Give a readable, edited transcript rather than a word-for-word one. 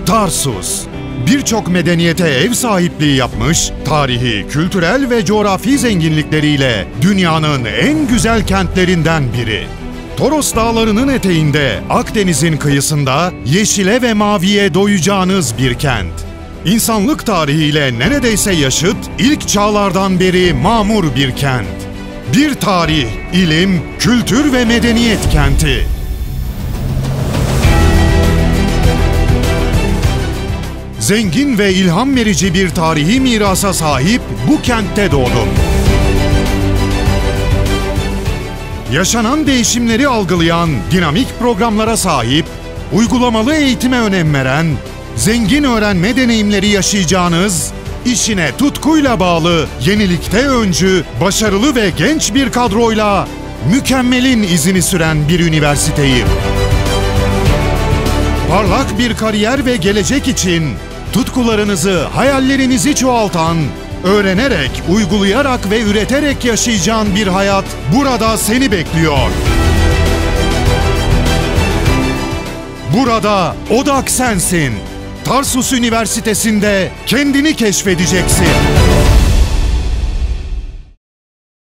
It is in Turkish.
Tarsus. Birçok medeniyete ev sahipliği yapmış, tarihi, kültürel ve coğrafi zenginlikleriyle dünyanın en güzel kentlerinden biri. Toros Dağları'nın eteğinde, Akdeniz'in kıyısında yeşile ve maviye doyacağınız bir kent. İnsanlık tarihiyle neredeyse yaşıt, ilk çağlardan beri mamur bir kent. Bir tarih, ilim, kültür ve medeniyet kenti. Zengin ve ilham verici bir tarihi mirasa sahip bu kentte doğdum. Yaşanan değişimleri algılayan dinamik programlara sahip, uygulamalı eğitime önem veren, zengin öğrenme deneyimleri yaşayacağınız, işine tutkuyla bağlı, yenilikte öncü, başarılı ve genç bir kadroyla mükemmelin izini süren bir üniversiteyim. Parlak bir kariyer ve gelecek için tutkularınızı, hayallerinizi çoğaltan, öğrenerek, uygulayarak ve üreterek yaşayacağın bir hayat burada seni bekliyor. Burada odak sensin. Tarsus Üniversitesi'nde kendini keşfedeceksin.